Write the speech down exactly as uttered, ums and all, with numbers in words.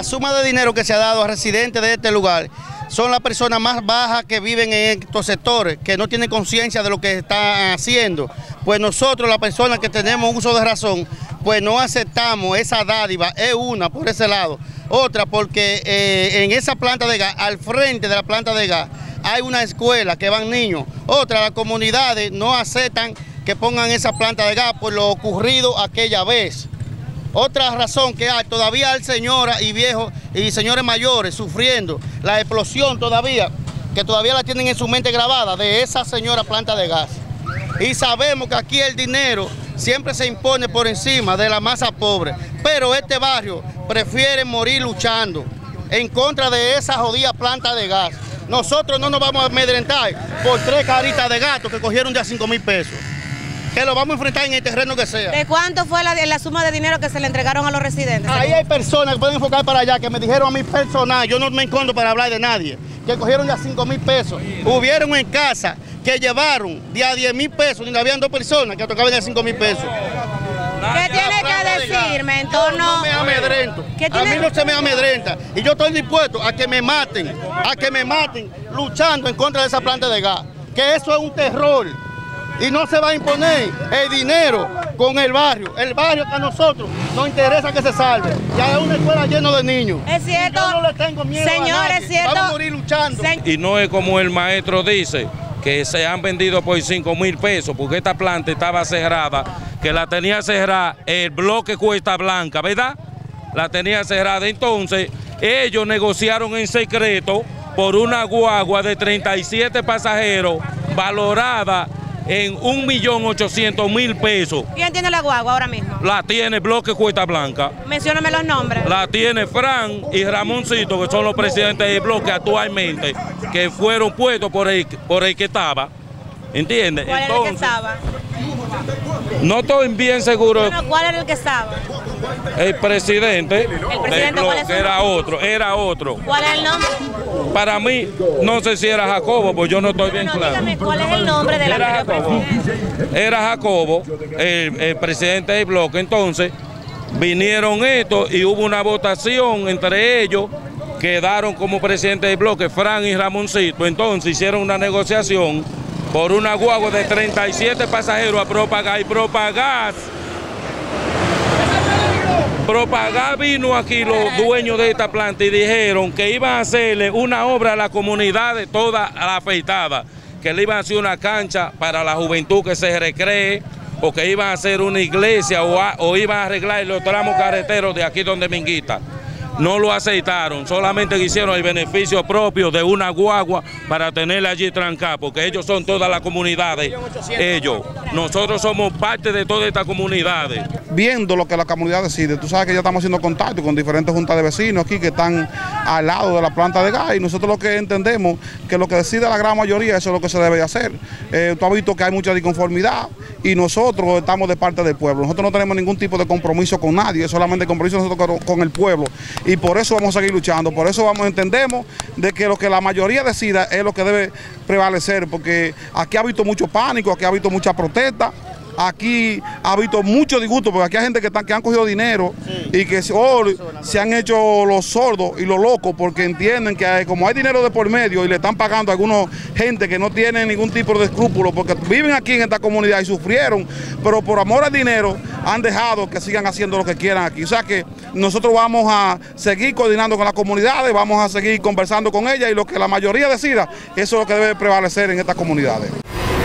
suma de dinero que se ha dado a residentes de este lugar son las personas más bajas que viven en estos sectores, que no tienen conciencia de lo que están haciendo. Pues nosotros, las personas que tenemos uso de razón, pues no aceptamos esa dádiva, es una por ese lado. Otra porque eh, en esa planta de gas, al frente de la planta de gas, hay una escuela que van niños. Otra, las comunidades no aceptan que pongan esa planta de gas por lo ocurrido aquella vez. Otra razón que hay, todavía hay señoras y viejos y señores mayores sufriendo la explosión todavía, que todavía la tienen en su mente grabada de esa señora planta de gas. Y sabemos que aquí el dinero siempre se impone por encima de la masa pobre, pero este barrio prefiere morir luchando en contra de esa jodida planta de gas. Nosotros no nos vamos a amedrentar por tres caritas de gato que cogieron de a cinco mil pesos. Que lo vamos a enfrentar en el terreno que sea. ¿De cuánto fue la, la suma de dinero que se le entregaron a los residentes? Ahí hay personas que pueden enfocar para allá, que me dijeron a mí personal, yo no me escondo para hablar de nadie, que cogieron ya cinco mil pesos. Hubieron en casa que llevaron de a diez mil pesos, y habían dos personas que tocaban de cinco mil pesos. ¿Qué tiene que decirme en torno? Yo no me amedrento, a mí no se me amedrenta, y yo estoy dispuesto a que me maten, a que me maten luchando en contra de esa planta de gas, que eso es un terror. Y no se va a imponer el dinero con el barrio. El barrio que a nosotros nos interesa que se salve. Ya es una escuela llena de niños. Es cierto. Y yo no le tengo miedo Señor, a nadie. es cierto. Vamos a morir luchando. Se... Y no es como el maestro dice, que se han vendido por cinco mil pesos, porque esta planta estaba cerrada, que la tenía cerrada el bloque Cuesta Blanca, ¿verdad? La tenía cerrada. Entonces, ellos negociaron en secreto por una guagua de treinta y siete pasajeros valorada en un millón ochocientos mil pesos. ¿Quién tiene la guagua ahora mismo? La tiene Bloque Cuesta Blanca. Mencióname los nombres. La tiene Fran y Ramoncito, que son los presidentes del bloque actualmente, que fueron puestos por el, por el que estaba. ¿Entiendes? ¿Cuál era el que estaba? No estoy bien seguro. Bueno, ¿cuál era el que estaba? El presidente, ¿El presidente del bloque era otro, era otro. ¿Cuál es el nombre? Para mí, no sé si era Jacobo, pues yo no estoy bien no, claro. Dígame, ¿cuál es el nombre del era Jacobo, presidente? Era Jacobo, el, el presidente del bloque. Entonces, vinieron estos y hubo una votación entre ellos, quedaron como presidente del bloque Fran y Ramoncito. Entonces, hicieron una negociación por una guagua de treinta y siete pasajeros a Propagás y Propagás. Propagás vino aquí los dueños de esta planta y dijeron que iban a hacerle una obra a la comunidad de toda la afeitada, que le iban a hacer una cancha para la juventud que se recree, o que iban a hacer una iglesia, o, a, o iban a arreglar los tramos carreteros de aquí donde Minguita. No lo aceptaron, solamente hicieron el beneficio propio de una guagua para tenerla allí trancada, porque ellos son todas las comunidades, ellos. Nosotros somos parte de todas estas comunidades. Viendo lo que la comunidad decide, tú sabes que ya estamos haciendo contacto con diferentes juntas de vecinos aquí que están al lado de la planta de gas, y nosotros lo que entendemos que lo que decide la gran mayoría, eso es lo que se debe de hacer. Eh, tú has visto que hay mucha disconformidad y nosotros estamos de parte del pueblo. Nosotros no tenemos ningún tipo de compromiso con nadie, es solamente compromiso nosotros con, con el pueblo. Y por eso vamos a seguir luchando, por eso vamos entendemos de que lo que la mayoría decida es lo que debe prevalecer, porque aquí ha habido mucho pánico, aquí ha habido mucha protesta, aquí ha habido mucho disgusto, porque aquí hay gente que, están, que han cogido dinero sí. y que oh, se han hecho los sordos y los locos, porque entienden que hay, como hay dinero de por medio y le están pagando a algunos gente que no tiene ningún tipo de escrúpulos, porque viven aquí en esta comunidad y sufrieron, pero por amor al dinero han dejado que sigan haciendo lo que quieran aquí. O sea que nosotros vamos a seguir coordinando con las comunidades, vamos a seguir conversando con ellas, y lo que la mayoría decida, eso es lo que debe prevalecer en estas comunidades.